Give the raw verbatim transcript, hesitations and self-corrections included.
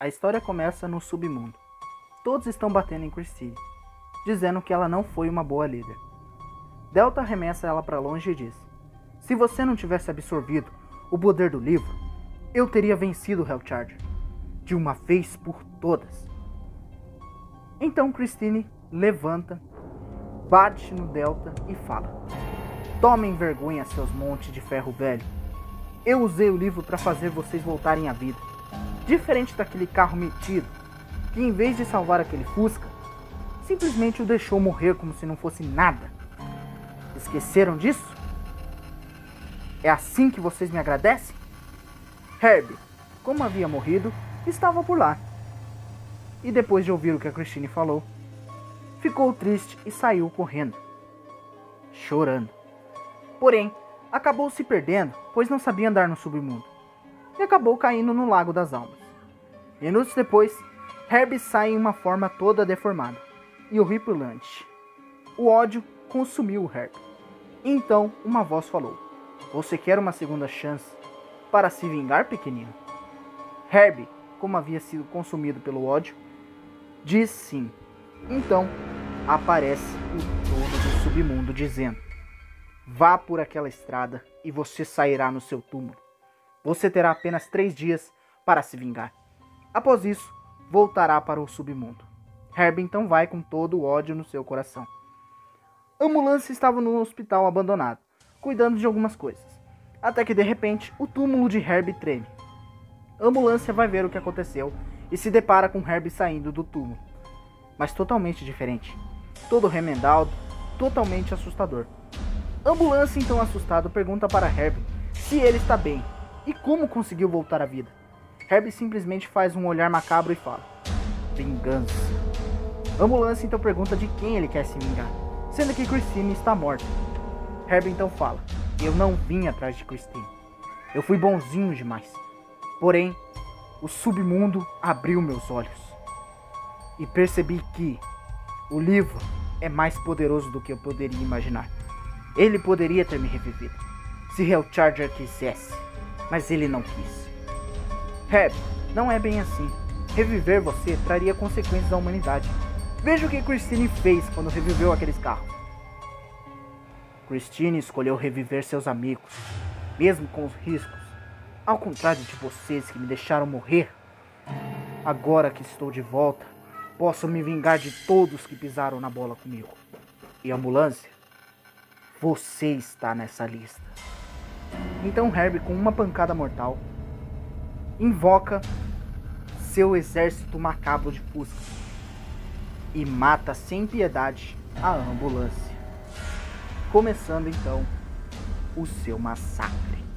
A história começa no submundo. Todos estão batendo em Christine, dizendo que ela não foi uma boa líder. Delta arremessa ela para longe e diz: se você não tivesse absorvido o poder do livro, eu teria vencido o Hellcharger, de uma vez por todas. Então Christine levanta, bate no Delta e fala: tomem vergonha, seus montes de ferro velho. Eu usei o livro para fazer vocês voltarem à vida. Diferente daquele carro metido, que em vez de salvar aquele Fusca, simplesmente o deixou morrer como se não fosse nada. Esqueceram disso? É assim que vocês me agradecem? Herbie, como havia morrido, estava por lá. E depois de ouvir o que a Christine falou, ficou triste e saiu correndo, chorando. Porém, acabou se perdendo, pois não sabia andar no submundo, e acabou caindo no Lago das Almas. Minutos depois, Herbie sai em uma forma toda deformada, e horripilante. O ódio consumiu o Herbie. Então, uma voz falou: você quer uma segunda chance para se vingar, pequenino? Herbie, como havia sido consumido pelo ódio, diz sim. Então, aparece o dono do submundo dizendo: vá por aquela estrada e você sairá no seu túmulo. Você terá apenas três dias para se vingar. Após isso, voltará para o submundo. Herbie então vai com todo o ódio no seu coração. A ambulância estava no hospital abandonado, cuidando de algumas coisas. Até que de repente, o túmulo de Herbie treme. A ambulância vai ver o que aconteceu e se depara com Herbie saindo do túmulo. Mas totalmente diferente. Todo remendado, totalmente assustador. A ambulância, então assustado, pergunta para Herbie se ele está bem e como conseguiu voltar à vida. Herbie simplesmente faz um olhar macabro e fala: vingança. A ambulância então pergunta de quem ele quer se vingar, sendo que Christine está morta. Herbie então fala: eu não vim atrás de Christine. Eu fui bonzinho demais. Porém, o submundo abriu meus olhos e percebi que o livro é mais poderoso do que eu poderia imaginar. Ele poderia ter me revivido se Hellcharger quisesse, mas ele não quis. Herbie, não é bem assim. Reviver você traria consequências à humanidade. Veja o que Christine fez quando reviveu aqueles carros. Christine escolheu reviver seus amigos, mesmo com os riscos. Ao contrário de vocês que me deixaram morrer. Agora que estou de volta, posso me vingar de todos que pisaram na bola comigo. E ambulância, você está nessa lista. Então Herbie, com uma pancada mortal, invoca seu exército macabro de Fusca e mata sem piedade a ambulância, começando então o seu massacre.